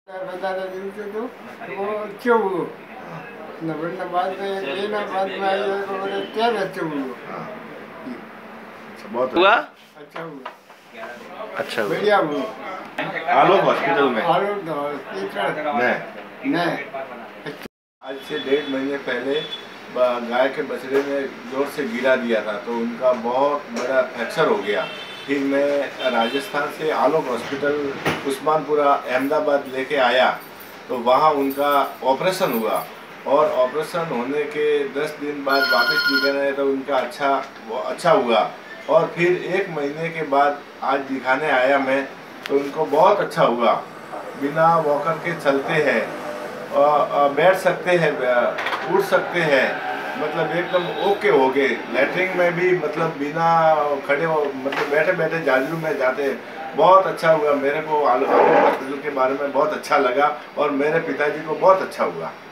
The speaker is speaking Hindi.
बता दिन से तो वो अच्छे हुए नवरत्न बाद में लेना बाद में आई है तो बोले क्या अच्छे हुए बहुत हुआ, अच्छा हुआ, अच्छा हुआ। बढ़िया हुआ। आलोक हॉस्पिटल में आलोक हॉस्पिटल नहीं आज से 1.5 महीने पहले गाय के बछड़े ने जोर से गिरा दिया था तो उनका बहुत बड़ा फ्रैक्चर हो गया। फिर मैं राजस्थान से आलोक हॉस्पिटल उस्मानपुरा अहमदाबाद लेके आया तो वहाँ उनका ऑपरेशन हुआ और ऑपरेशन होने के 10 दिन बाद वापस निकल आए तो उनका अच्छा हुआ। और फिर 1 महीने के बाद आज दिखाने आया मैं तो उनको बहुत अच्छा हुआ। बिना वॉकर के चलते हैं, बैठ सकते हैं, उठ सकते हैं, मतलब एकदम ओके हो गए। लैट्रिन में भी मतलब बिना खड़े हो मतलब बैठे बैठे जाजरू में जाते। बहुत अच्छा हुआ मेरे को। आलोक हॉस्पिटल के बारे में बहुत अच्छा लगा और मेरे पिताजी को बहुत अच्छा हुआ।